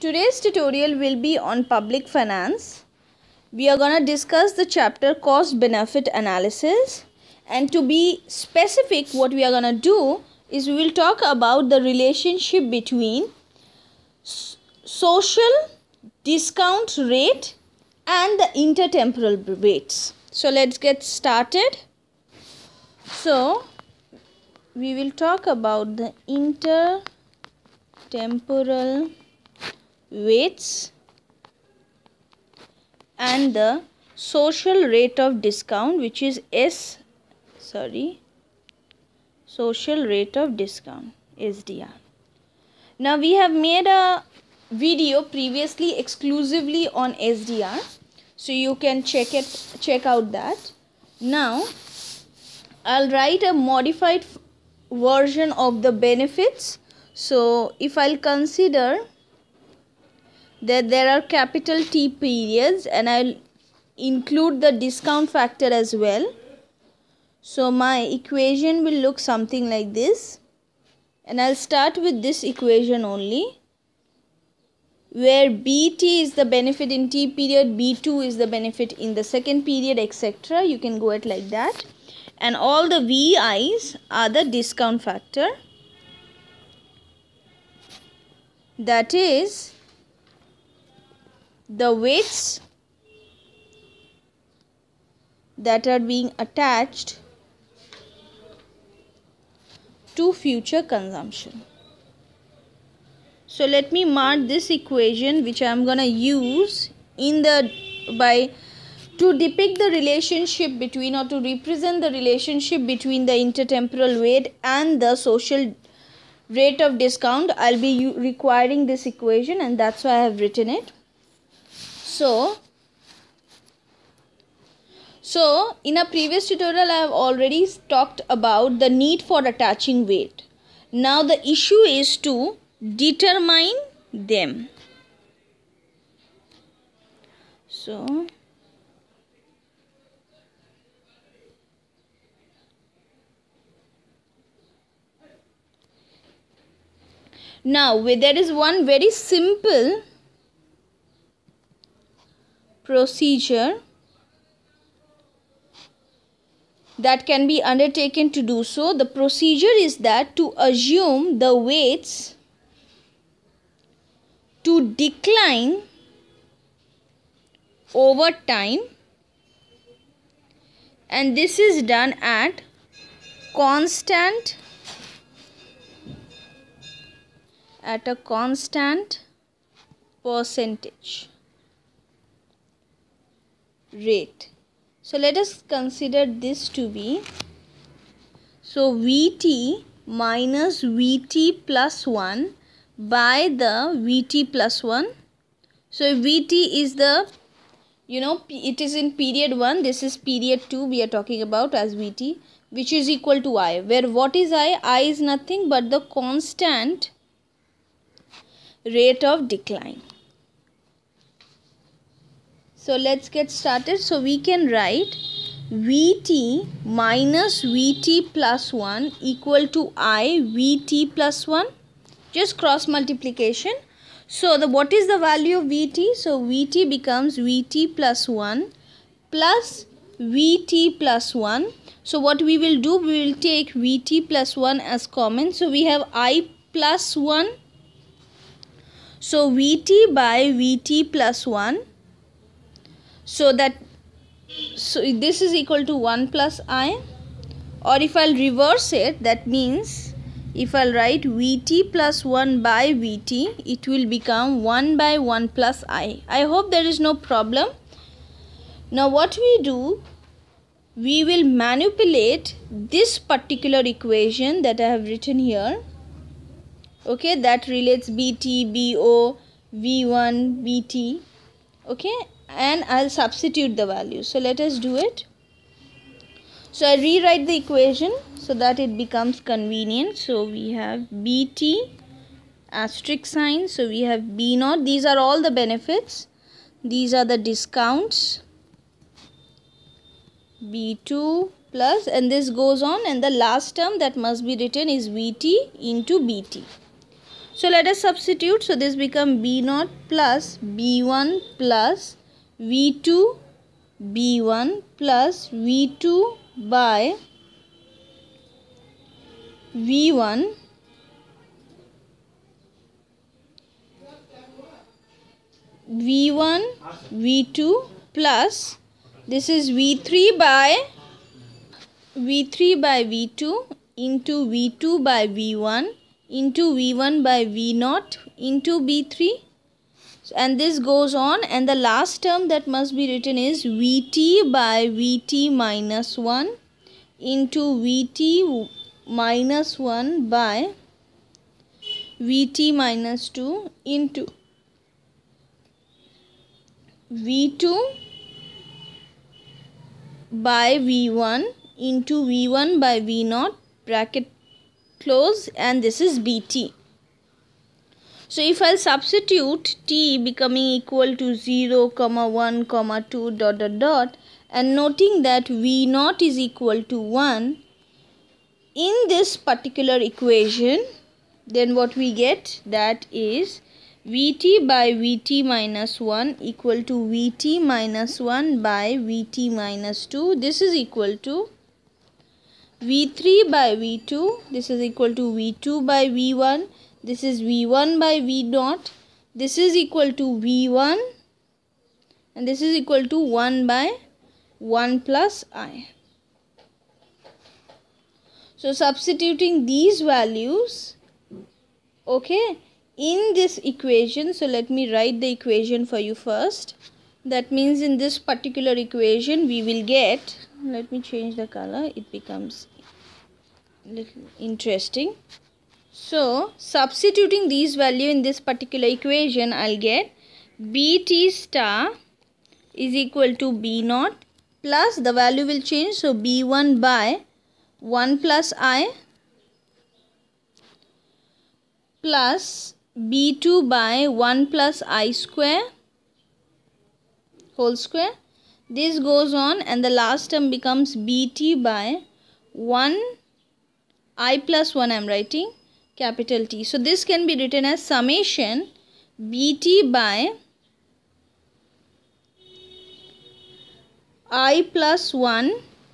Today's tutorial will be on public finance. We are going to discuss the chapter cost benefit analysis, and to be specific, what we are going to do is we will talk about the relationship between social discount rate and the intertemporal rates. So let's get started. So we will talk about the intertemporal rates and the social rate of discount, which is social rate of discount, SDR. Now we have made a video previously exclusively on SDR, so you can check out that. Now I'll write a modified version of the benefits. So if I'll consider that there are capital T periods and I'll include the discount factor as well. So my equation will look something like this, and I'll start with this equation only, where BT is the benefit in T period, B2 is the benefit in the second period, etc. You can go it like that. And all the VIs are the discount factor, that is the weights that are being attached to future consumption. So let me mark this equation, which I am going to use to depict the relationship between, or to represent the relationship between, the intertemporal rate and the social rate of discount. I'll be requiring this equation, and that's why I have written it. So in a previous tutorial I have already talked about the need for attaching weight. Now the issue is to determine them. So now there is one very simple procedure that can be undertaken to do so. The procedure is that to assume the weights to decline over time, and this is done at a constant percentage rate. So let us consider this to be, so VT minus VT plus 1 by the VT plus 1. So if VT is the, it is in period 1, this is period 2 we are talking about as VT, which is equal to I, where what is I? I is nothing but the constant rate of decline. So let's get started. So we can write VT minus VT plus 1 equal to I VT plus 1. Just cross multiplication. So what is the value of VT? So VT becomes VT plus 1 plus VT plus 1. So what we will do, we will take VT plus 1 as common. So we have I plus 1. So VT by VT plus 1. So this is equal to 1 plus I, or if I'll reverse it, that means if I'll write VT plus 1 by VT, it will become 1 by 1 plus I. I hope there is no problem. Now what we do, we will manipulate this particular equation that I have written here, okay, that relates BT, BO, V1, BT, okay, and I'll substitute the values. So let us do it. So I rewrite the equation so that it becomes convenient. So we have BT asterisk sign. So we have B0. These are all the benefits. These are the discounts. B2 plus, and this goes on, and the last term that must be written is VT into BT. So let us substitute. So this become B0 plus B1 plus V2 B1 plus V2 by V1 V1 V2 plus this is V3 by V2 into V2 by V1 into V1 by V0 into B3, and this goes on, and the last term that must be written is Vt by Vt minus 1 into Vt minus 1 by Vt minus 2 into V2 by V1 into V1 by V0 bracket close, and this is Bt. So if I substitute t becoming equal to 0, 1, 2 dot dot dot, and noting that V0 is equal to 1 in this particular equation, then what we get, that is Vt by Vt minus 1 equal to Vt minus 1 by Vt minus 2. This is equal to V3 by V2. This is equal to V2 by V1. This is V1 by V0. This is equal to V1. And this is equal to 1 by 1 plus I. So substituting these values, okay, in this equation. So let me write the equation for you first. That means in this particular equation we will get, let me change the color, it becomes little interesting. So substituting these value in this particular equation, I'll get Bt star is equal to B0 plus the value will change, so B1 by 1 plus I plus B2 by 1 plus I square whole square. This goes on, and the last term becomes Bt by 1 I plus 1, I am writing capital T. So this can be written as summation Bt by I plus 1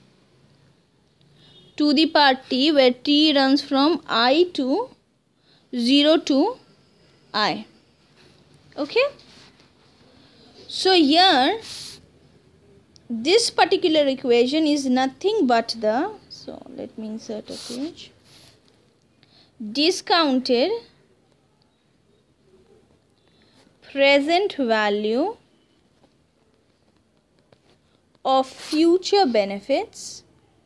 to the power T, where T runs from I to 0 to I. Okay. So here this particular equation is nothing but the, so let me insert a page, discounted present value of future benefits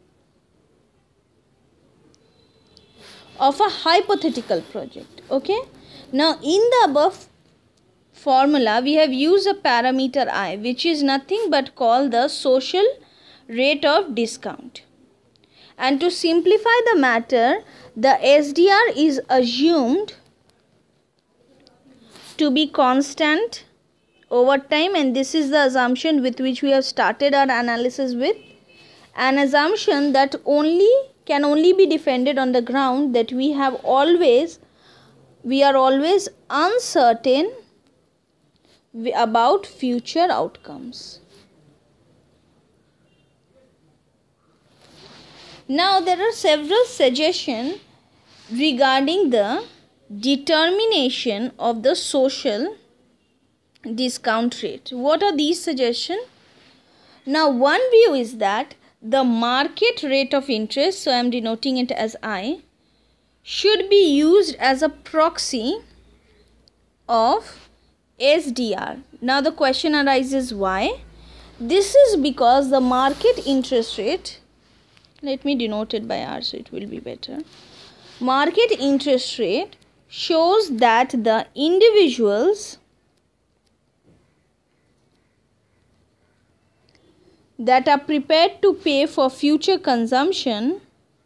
of a hypothetical project. Okay. Now in the above formula we have used a parameter I, which is nothing but called the social rate of discount. And to simplify the matter, the SDR is assumed to be constant over time, and this is the assumption with which we have started our analysis with, an assumption that can only be defended on the ground that we are always uncertain about future outcomes. Now there are several suggestions regarding the determination of the social discount rate. What are these suggestions? Now one view is that the market rate of interest, so I am denoting it as I, should be used as a proxy of SDR. Now the question arises, why? This is because the market interest rate, let me denote it by R so it will be better. Market interest rate shows that the individuals that are prepared to pay for future consumption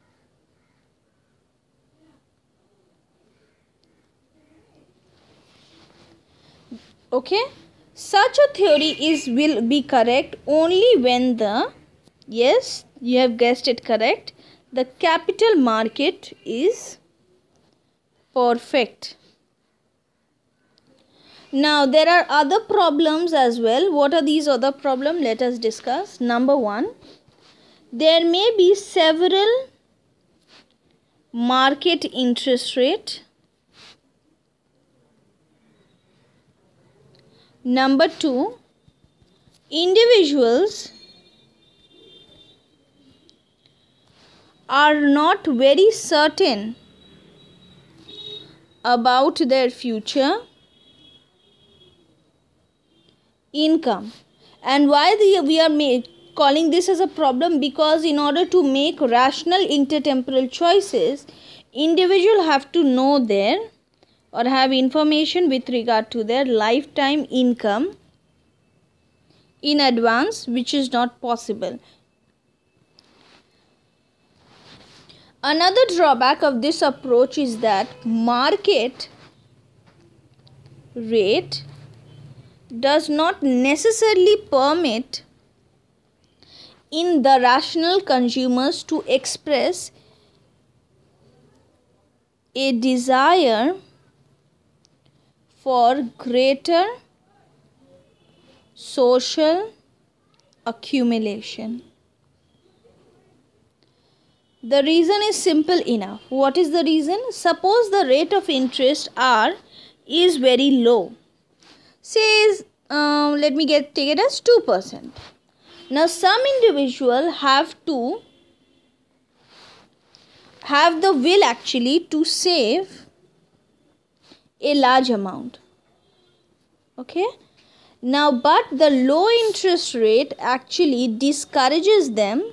okay, such a theory will be correct only when the, yes, you have guessed it correct, the capital market is perfect. Now there are other problems as well. What are these other problems? Let us discuss. Number 1, there may be several market interest rate. Number 2, individuals are not very certain about their future income. And why we are calling this as a problem? Because in order to make rational intertemporal choices, individuals have to know their or have information with regard to their lifetime income in advance, which is not possible. Another drawback of this approach is that market rate does not necessarily permit in the rational consumers to express a desire for greater social accumulation. The reason is simple enough. What is the reason? Suppose the rate of interest R is very low. Says, let me take it as 2%. Now some individual have the will actually to save a large amount. Okay. Now but the low interest rate actually discourages them,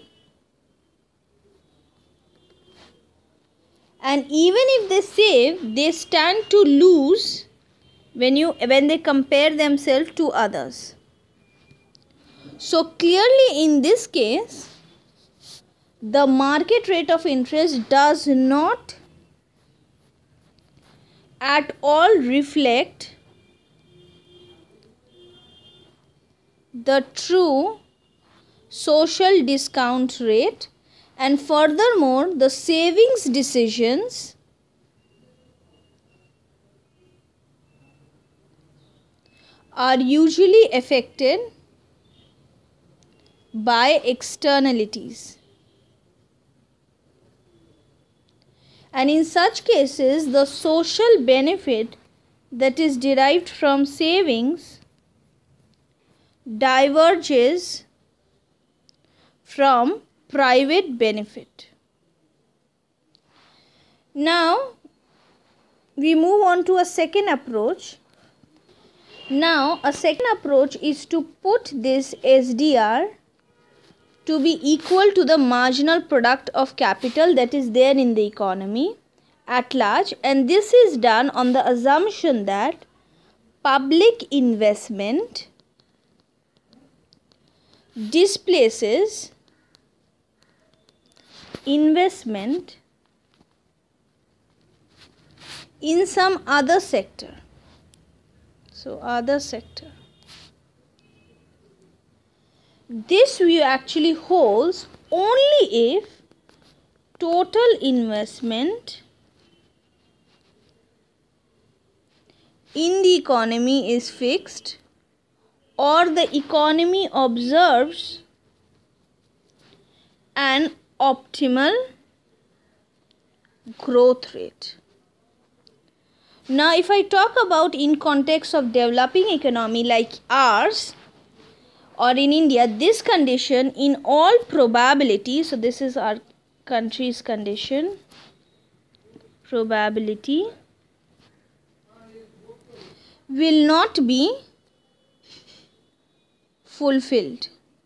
and even if they save, they stand to lose when they compare themselves to others. So clearly in this case, the market rate of interest does not at all reflect the true social discount rate, and furthermore the savings decisions are usually affected by externalities, and in such cases the social benefit that is derived from savings diverges from private benefit. Now we move on to a second approach. Now a second approach is to put this SDR to be equal to the marginal product of capital that is there in the economy at large, and this is done on the assumption that public investment displaces investment in some other sector. So other sector. This view actually holds only if total investment in the economy is fixed or the economy observes an optimal growth rate. Now if I talk about in context of developing economy like ours or in India, this condition in all probability, so this is our country's condition, probability, will not be fulfilled.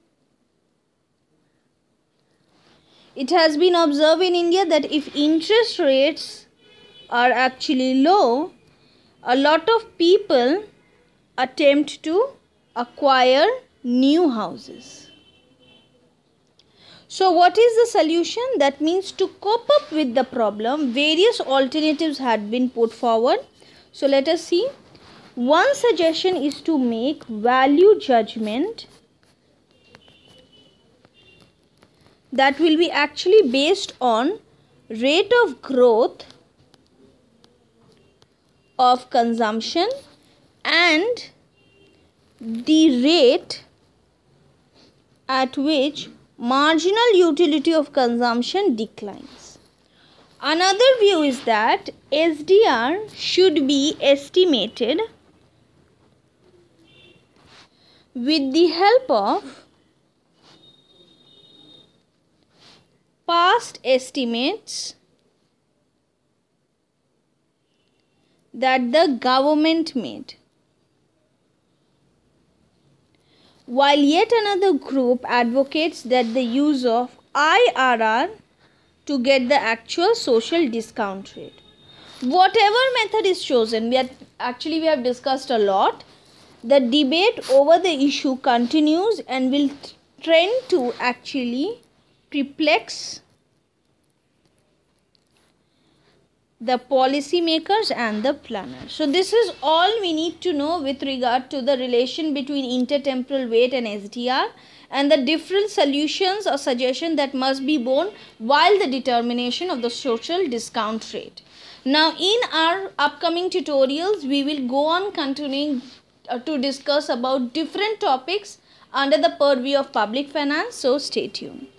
It has been observed in India that if interest rates are actually low, a lot of people attempt to acquire new houses. So what is the solution? That means to cope up with the problem, various alternatives had been put forward. So let us see. One suggestion is to make value judgment that will be actually based on rate of growth of consumption and the rate at which marginal utility of consumption declines. Another view is that SDR should be estimated with the help of past estimates that the government made, while yet another group advocates that the use of IRR to get the actual social discount rate. Whatever method is chosen, we have discussed a lot. The debate over the issue continues and will trend to actually perplex the policymakers and the planners. So this is all we need to know with regard to the relation between intertemporal weight and SDR and the different solutions or suggestions that must be borne while the determination of the social discount rate. Now in our upcoming tutorials, we will go on continuing to discuss about different topics under the purview of public finance. So stay tuned.